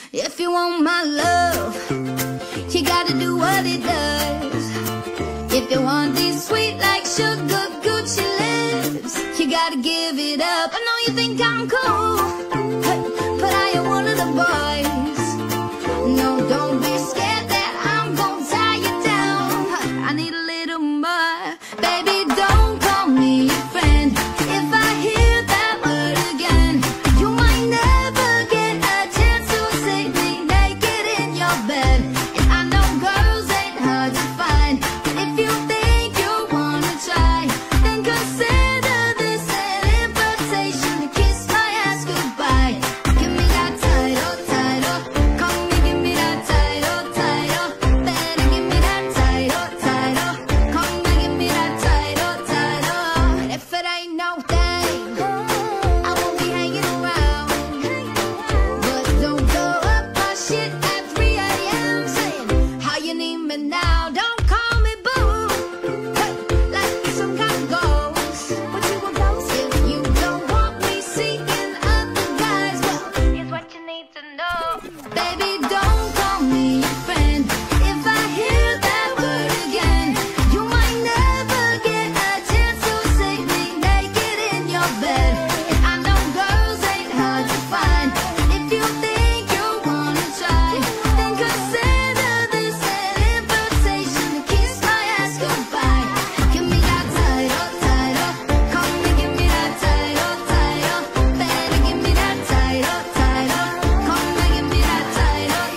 If you want my love, you gotta do what it does. If you want these sweet like sugar Gucci lips, you gotta give it up. I know you think I'm cool, but I am one of the boys. No, don't be scared that I'm gonna tie you down. I need a little more. Baby, don't call me a friend. If I hear that word again, you might never get a chance to see me naked in your bed. And I know girls ain't hard to find, but if you think you wanna try, then consider this an invitation to kiss my ass goodbye. Give me that title, title. Come and give me that title, title. Better give me that title, title. Come and give me that title, title. And if it ain't no thing, I won't be hanging around. But don't go up my shit at 3 a.m. saying how you need me now. Don't call me boo, hey, like some kind of ghost. What you a ghost? If you don't want me seeing other guys, well, here's what you need to know. Baby, don't call me a friend. If I hear that word again, you might never get a chance to see me naked in your bed. And I know girls ain't hard to find. If you think you wanna try, then consider this an invitation to kiss my ass goodbye. Give me that title, title. Come and give me that title, title. Better give me that title, title. Come and give me that title,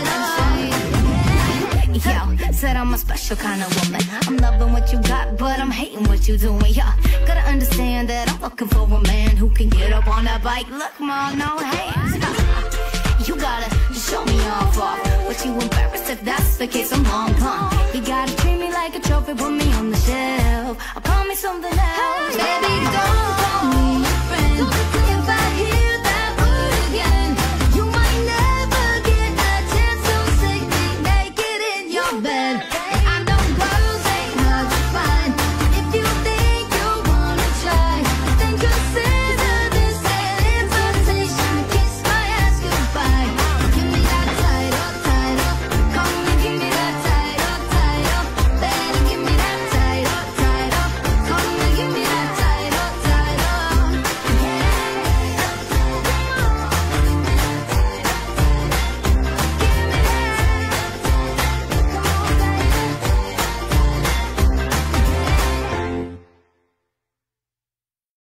title. Yo, said I'm a special kind of woman. I'm loving what you got, but I'm hating what you doing. Yeah, gotta understand that I'm looking for a man who can get up on that bike. Look, mom, no hands. You gotta show me off. But you embarrassed if that's the case. I'm long gone. You gotta treat me like a trophy, put me on the shelf. I promise something